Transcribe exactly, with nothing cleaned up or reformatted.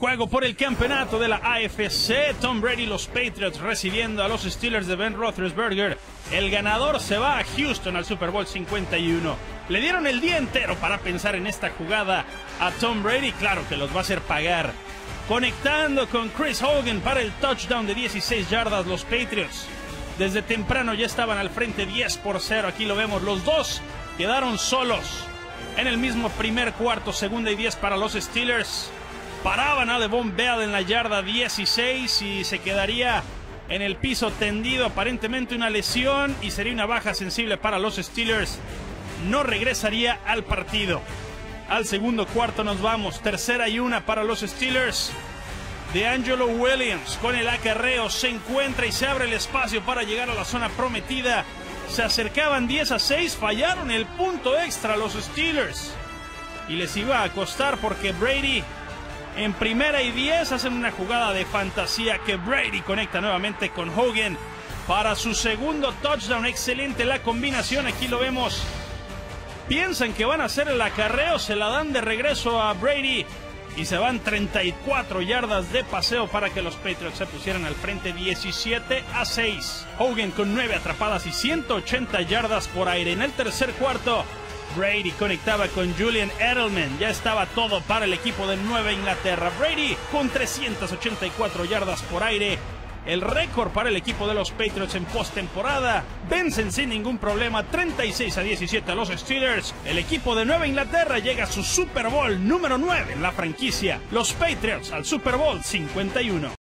Juego por el campeonato de la A F C. Tom Brady y los Patriots recibiendo a los Steelers de Ben Roethlisberger. El ganador se va a Houston al Super Bowl cincuenta y uno. Le dieron el día entero para pensar en esta jugada a Tom Brady. Claro que los va a hacer pagar. Conectando con Chris Hogan para el touchdown de dieciséis yardas los Patriots. Desde temprano ya estaban al frente diez por cero. Aquí lo vemos, los dos quedaron solos. En el mismo primer cuarto, segunda y diez para los Steelers. Paraban a Le'Veon Bell en la yarda dieciséis y se quedaría en el piso tendido, aparentemente una lesión, y sería una baja sensible para los Steelers. No regresaría al partido. Al segundo cuarto nos vamos, tercera y una para los Steelers. DeAngelo Williams con el acarreo se encuentra y se abre el espacio para llegar a la zona prometida. Se acercaban diez a seis, fallaron el punto extra los Steelers. Y les iba a costar porque Brady en primera y diez hacen una jugada de fantasía que Brady conecta nuevamente con Hogan para su segundo touchdown. Excelente la combinación, aquí lo vemos. Piensan que van a hacer el acarreo, se la dan de regreso a Brady y se van treinta y cuatro yardas de paseo para que los Patriots se pusieran al frente diecisiete a seis. Hogan con nueve atrapadas y ciento ochenta yardas por aire. En el tercer cuarto, Brady conectaba con Julian Edelman. Ya estaba todo para el equipo de Nueva Inglaterra. Brady con trescientas ochenta y cuatro yardas por aire. El récord para el equipo de los Patriots en postemporada. Vencen sin ningún problema treinta y seis a diecisiete a los Steelers. El equipo de Nueva Inglaterra llega a su Super Bowl número nueve en la franquicia. Los Patriots al Super Bowl cincuenta y uno.